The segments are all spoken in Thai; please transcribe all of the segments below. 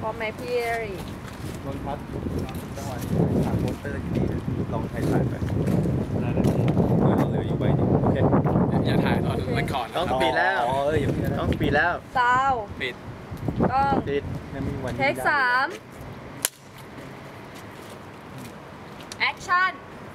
ร้อมไหมพี่เอริกนนพัฒน์จังหวัดถ่ายโปสเตอร์ที่ดีลองถ่ายไปได้เลยเหลืออยู่ใบนึงโอเคอย่าถ่ายตอนมันก่อนต้องปีแล้วต้องปีแล้วซาวปิดต้องปิดเทค3แอคชั่น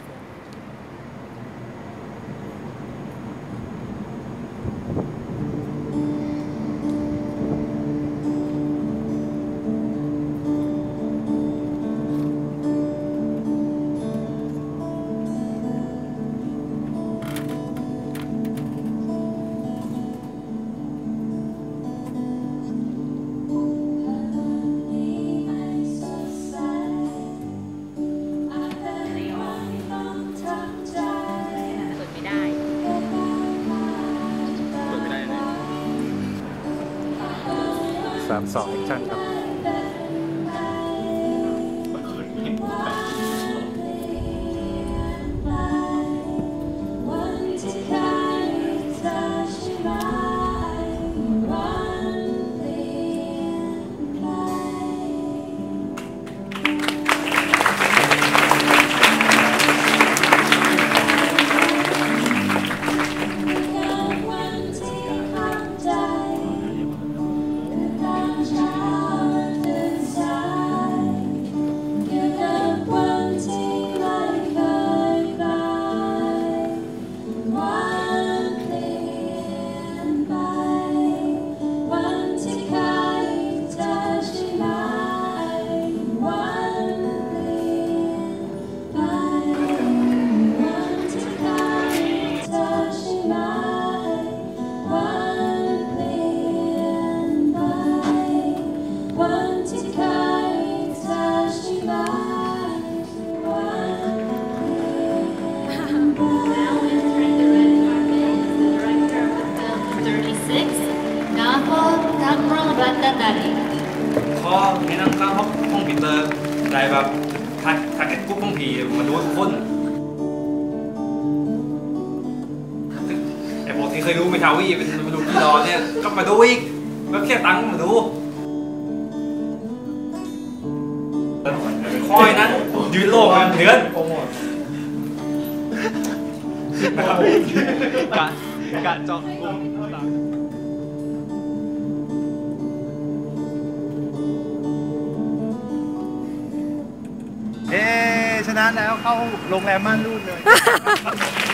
3-2แอคชั่นครับพอมีนั่งข้างห้องปีเตอร์ได้แบบทักเก็ตกุ๊กบางทีมาดูทุกคนไอ้พวกที่เคยดูเมทาวีเป็นมาดูกีฬาเนี่ยก็มาดูอีกก็แค่ตั้งมาดูคอยนั้นยืนโลกกันเดือนกะเจาะกลุ่มชนะแล้วเข้าโรงแรมม่านรูดเลย